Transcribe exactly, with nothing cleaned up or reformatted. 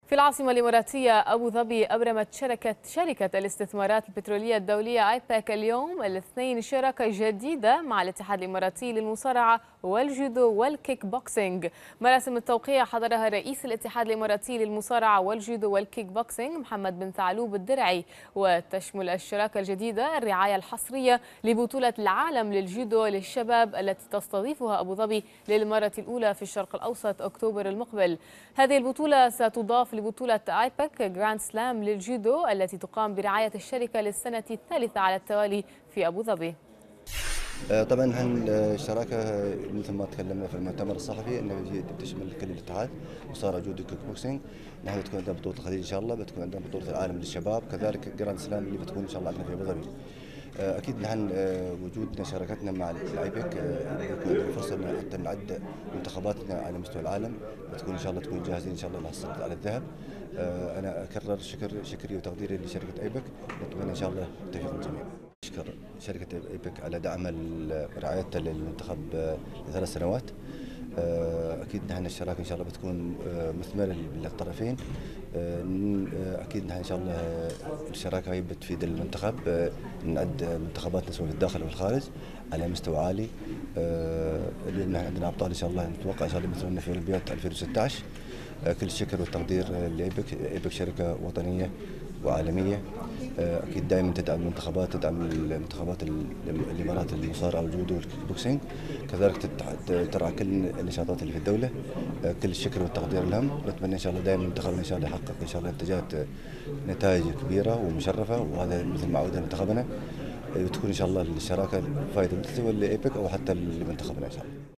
في العاصمة الإماراتية أبو ظبي أبرمت شركة شركة الاستثمارات البترولية الدولية آيبك اليوم الاثنين شراكة جديدة مع الاتحاد الإماراتي للمصارعة والجودو والكيك بوكسينج. مراسم التوقيع حضرها رئيس الاتحاد الإماراتي للمصارعة والجودو والكيك بوكسينج محمد بن ثعلوب الدرعي، وتشمل الشراكة الجديدة الرعاية الحصرية لبطولة العالم للجودو للشباب التي تستضيفها أبو ظبي للمرة الأولى في الشرق الأوسط أكتوبر المقبل. هذه البطولة ستضاف لبطولة آيبك جراند سلام للجودو التي تقام برعاية الشركة للسنة الثالثة على التوالي في أبو ظبي. طبعا هن الشراكه مثل ما تكلمنا في المؤتمر الصحفي انه بتشمل كل الاتحاد وصار جودو كيك بوكسينج. نحن بتكون عندنا بطوله الخليج ان شاء الله، بتكون عندنا بطوله العالم للشباب، كذلك جراند سلام اللي بتكون ان شاء الله عندنا في ابو ظبي. اكيد نحن وجودنا شراكتنا مع الايبك بيكون عندنا فرصه ان حتى نعد منتخباتنا على مستوى العالم، بتكون ان شاء الله تكون جاهزين ان شاء الله للحصول على الذهب. انا اكرر شكر شكري وتقديري لشركه ايبك، نتمنى ان شاء الله التوفيق للجميع. أشكر شركة إيبك على دعم رعايتها للمنتخب لثلاث سنوات. أكيد نحن الشراكة إن شاء الله بتكون مثمرة للطرفين. أكيد نحن إن شاء الله الشراكة هي بتفيد المنتخب، نعد منتخباتنا سواء في الداخل أو الخارج على مستوى عالي. اليوم نحن عندنا أبطال إن شاء الله، نتوقع إن شاء الله مثلنا في أولمبياد ألفين وستة عشر. كل الشكر والتقدير لإيبك. إيبك شركة وطنية وعالمية، اكيد دائما تدعم المنتخبات، تدعم المنتخبات الامارات المصارعه والجودو والكيك بوكسينج، كذلك ترعى كل النشاطات اللي في الدوله. كل الشكر والتقدير لهم، نتمنى ان شاء الله دائما منتخبنا ان شاء الله يحقق ان شاء الله نتاجات نتائج كبيره ومشرفه، وهذا مثل ما عودنا منتخبنا، وتكون ان شاء الله الشراكه فائده سواء لايبك او حتى لمنتخبنا ان شاء الله.